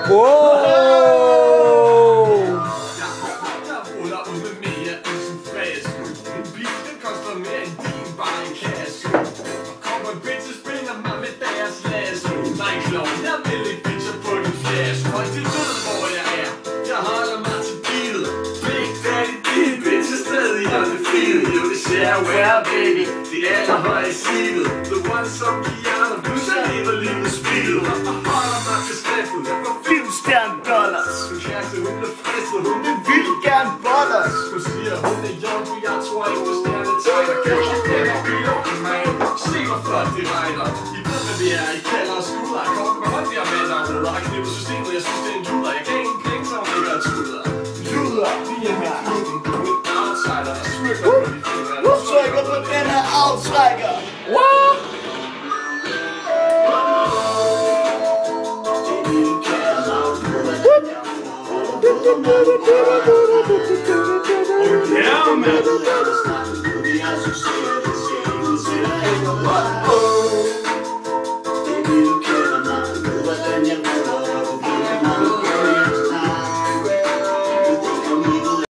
Wow! Jeg ruller ud med mere end sin fast. En bil, den koster mere end din, bare en kasse. Og kommer bitches springer mig med deres lasso. Nej, klovn, jeg vil ikke bitcher på din flash. Og de ved, hvor jeg er. Jeg holder mig til beatet. Big Daddy, din bitch er stadig undefeated. Jo, det ser well, baby. Det er allerhøje seated. The one som Keanu, plus jeg lever livet spillet. Og holder mig til skriftet. Jeg får filmstjern dollars. Hun kæreste, hun bliver fristet. Hun vil vildt gerne bollers. Hun siger, hun er young, for jeg tror ikke på stjernetegner. Kalder den og biler for mig. Se hvor flot det regner. I ved hvad vi er, I kalder os skuder. Jeg kommer med hånd, jeg mænder og ruder. Har knippet systemet, jeg synes det er en juder. Jeg kan ingen penge, så hun ikke er tuder. Juder, vi er med klubben. Du er en outsider, der smykker på de fingre. Du trykker på den her aftrækker. What? Yeah, man.